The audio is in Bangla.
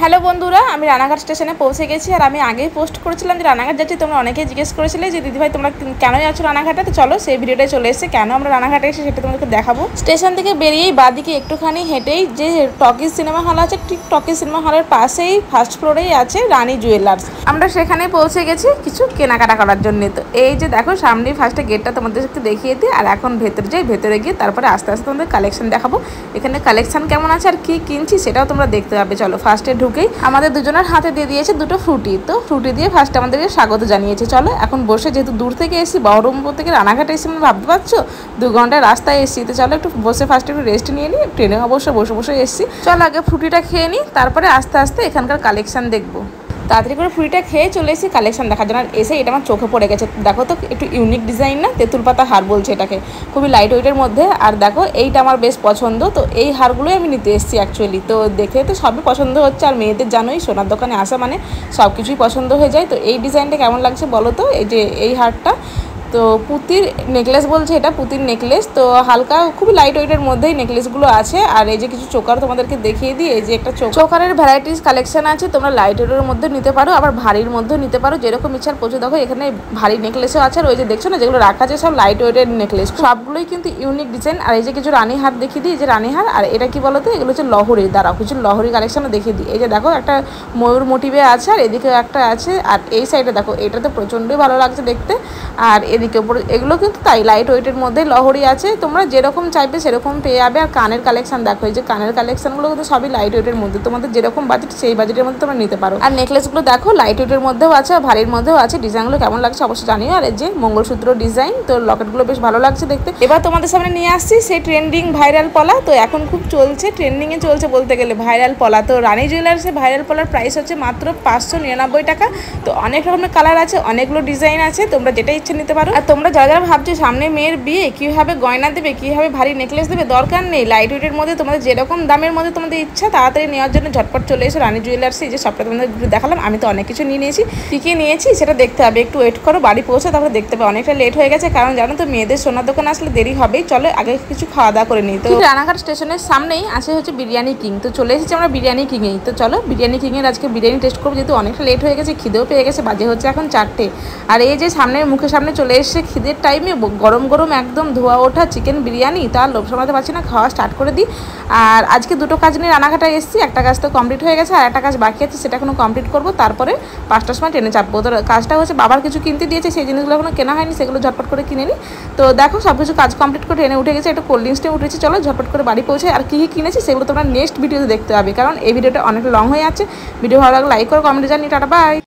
হ্যালো বন্ধুরা, আমি রানাঘাট স্টেশনে পৌঁছে গেছি। আর আমি আগেই পোস্ট করেছিলাম যে রানাঘাট যাচ্ছি। তোমরা অনেকেই জিজ্ঞেস করেছিলে যে দিদিভাই তোমরা কেন যাচ্ছ রানাঘাটে। তো চলো সেই ভিডিওটাই চলে এসেছে, কেন আমরা রানাঘাটে এসে সেটা তোমাদেরকে দেখাবো। স্টেশন থেকে বেরিয়েই বাদিকে একটুখানি হেঁটেই যে টকিজ সিনেমা হল আছে, ঠিক টকিজ সিনেমা হলের পাশেই ফার্স্ট ফ্লোরেই আছে রানী জুয়েলার্স। আমরা সেখানে পৌঁছে গেছি কিছু কেনাকাটা করার জন্য। তো এই যে দেখো সামনেই ফার্স্টে গেটটা তোমাদেরকে দেখিয়ে দিই। আর এখন ভেতরে যাই, ভেতরে গিয়ে তারপরে আস্তে আস্তে তোমাদের কালেকশন দেখাবো। এখানে কালেকশন কেমন আছে আর কি কিনছি সেটাও তোমরা দেখতে পাবে। চলো ফার্স্টে ঢুকেই আমাদের দুজনের হাতে দিয়ে দিয়েছে দুটো ফ্রুটি। তো ফ্রুটি দিয়ে ফার্স্টে আমাদেরকে স্বাগত জানিয়েছে। চলো এখন বসে, যেহেতু দূর থেকে এসেছি, বহরমপুর থেকে রানাঘাটে এসে আমি ভাবতে পারছো 2 ঘন্টায় রাস্তায় এসেছি। তো চলো একটু বসে ফার্স্টে একটু রেস্ট নিয়ে নিই। ট্রেনে অবশ্য বসে বসে এসেছি। চলো আগে ফ্রুটিটা খেয়ে নিই, তারপরে আস্তে আস্তে এখানকার কালেকশন দেখবো। তাড়াতাড়ি করে ফ্রুটিটা খেয়ে চলে এসেছি কালেকশন দেখার জন্য। আর এসে এটা আমার চোখে পড়ে গেছে। দেখো তো একটু ইউনিক ডিজাইন না, তেঁতুল পাতা হার বলছে এটাকে, খুবই লাইট ওয়েটের মধ্যে। আর দেখো এইটা আমার বেশ পছন্দ। তো এই হারগুলোই আমি নিতে এসেছি অ্যাকচুয়ালি। তো দেখে তো সবই পছন্দ হচ্ছে। আর মেয়েদের জানোই সোনার দোকানে আসা মানে সব কিছুই পছন্দ হয়ে যায়। তো এই ডিজাইনটা কেমন লাগছে বলো তো। এই যে এই হারটা তো পুঁতির নেকলেস বলছে, এটা পুঁতির নেকলেস। তো হালকা খুবই লাইট ওয়েটের মধ্যেই নেকলেসগুলো আছে। আর এই যে কিছু চোকার তোমাদেরকে দেখিয়ে দিই। এই যে একটা চোকারের ভ্যারাইটিস কালেকশন আছে। তোমরা লাইট ওয়েটের মধ্যে নিতে পারো, আবার ভারীর মধ্যেও নিতে পারো, যেরকম ইচ্ছার প্রচুর। দেখো এখানে ভারী নেকলেসও আছে। আর ওই যে দেখছো না যেগুলো রাখা আছে সব লাইট ওয়েটের নেকলেস, সবগুলোই কিন্তু ইউনিক ডিজাইন। আর এই যে কিছু রানী হার দেখিয়ে দিই, এই যে রানী হার। আর এটা কি বলতো, এগুলো হচ্ছে লহরি। দাঁড়াও কিছু লহরি কালেকশনও দেখিয়ে দিই। এই যে দেখো একটা ময়ূর মোটিভে আছে, আর এদিকেও একটা আছে। আর এই সাইডে দেখো এটা তো প্রচণ্ডই ভালো লাগছে দেখতে। আর এদিকে উপরে এগুলো কিন্তু তাই লাইট ওয়েটের মধ্যে লহরি আছে। তোমরা যেরকম চাইবে সেরকম পেয়ে যাবে। আর কানের কালেকশন দেখো, এই যে কানের কালেকশনগুলো কিন্তু সবই লাইট ওয়েটের মধ্যে। তোমাদের যেরকম বাজেট সেই বাজেটের মধ্যে তোমরা নিতে পারো। আর নেকলেসগুলো দেখো লাইট ওয়েটের মধ্যেও আছে, ভারীর মধ্যেও আছে। ডিজাইনগুলো কেমন লাগছে অবশ্যই জানিও। আর এই যে মঙ্গলসূত্র ডিজাইন, তো লকেটগুলো বেশ ভালো লাগছে দেখতে। এবার তোমাদের সামনে নিয়ে আসছি সেই ট্রেন্ডিং ভাইরাল পলা। তো এখন খুব চলছে, ট্রেন্ডিংয়ে চলছে বলতে গেলে ভাইরাল পলা। তো রানী জুয়েলার্সে ভাইরাল পলার প্রাইস হচ্ছে মাত্র 599 টাকা। তো অনেক রকমের কালার আছে, অনেকগুলো ডিজাইন আছে, তোমরা যেটা ইচ্ছে নিতে পারো। আর তোমরা যারা যারা ভাবছো সামনে মেয়ের বিয়ে কীভাবে গয়না দেবে, কীভাবে ভারী নেকলেস দেবে, দরকার নেই। লাইট ওয়েটের মধ্যে তোমাদের যেরকম দামের মধ্যে তোমাদের ইচ্ছা তাড়াতাড়ি নেওয়ার জন্য ঝটপট চলে এসো রানী জুয়েলার্সে। এই যে সবটা তোমাদের দেখালাম। আমি তো অনেক কিছু নিয়ে নিয়েছি, কী কী নিয়েছি সেটা দেখতে হবে। একটু ওয়েট করো, বাড়ি পৌঁছে তারপরে দেখতে পাবো। অনেকটা লেট হয়ে গেছে, কারণ জানো তো মেয়েদের সোনার দোকানে আসলে দেরি হবেই। চলো আগে কিছু খাওয়া দাওয়া করে নিই। তো রানাঘাট স্টেশনের সামনেই আছে হচ্ছে বিরিয়ানি কিং। তো চলে এসেছি আমরা বিরিয়ানি কিংয়েই। তো চলো বিরিয়ানি কিংয়ের আজকে বিরিয়ানি টেস্ট করবো, যেহেতু অনেকটা লেট হয়ে গেছে, খিদেও পেয়ে গেছে, বাজে হচ্ছে এখন 4টে। আর এই যে সামনের মুখের সামনে চলে এসেছে খিদের টাইমে গরম গরম একদম ধোয়া ওঠা চিকেন বিরিয়ানি। তার লোভ সামলাতে পারছি না, খাওয়া স্টার্ট করে দিই। আর আজকে দুটো কাজ নিয়ে রানাঘাটে এসেছি। একটা কাজ তো কমপ্লিট হয়ে গেছে, আর একটা কাজ বাকি আছে, সেটা এখনো কমপ্লিট করবো। তারপরে 5টার সময় ট্রেনে চাপবো। তো কাজটা হচ্ছে বাবার কিছু কিনতে দিয়েছে, সেই জিনিসগুলো এখনো কেনা হয়নি, সেগুলো ঝটপট করে কিনে নিই। তো দেখো সব কিছু কাজ কমপ্লিট করে ট্রেনে উঠে গেছে, একটা কোল্ড ড্রিঙ্কস নিয়ে উঠেছি। চলো ঝটপট করে বাড়ি পৌঁছে। আর কী কী কিনেছি সেগুলো তোমরা নেক্সট ভিডিওতে দেখতে পাবে, কারণ এই ভিডিওটা অনেক লং হয়ে যাচ্ছে। ভিডিও ভালো লাগলে লাইক করো, কমেন্টে জানিয়ে। Tata by.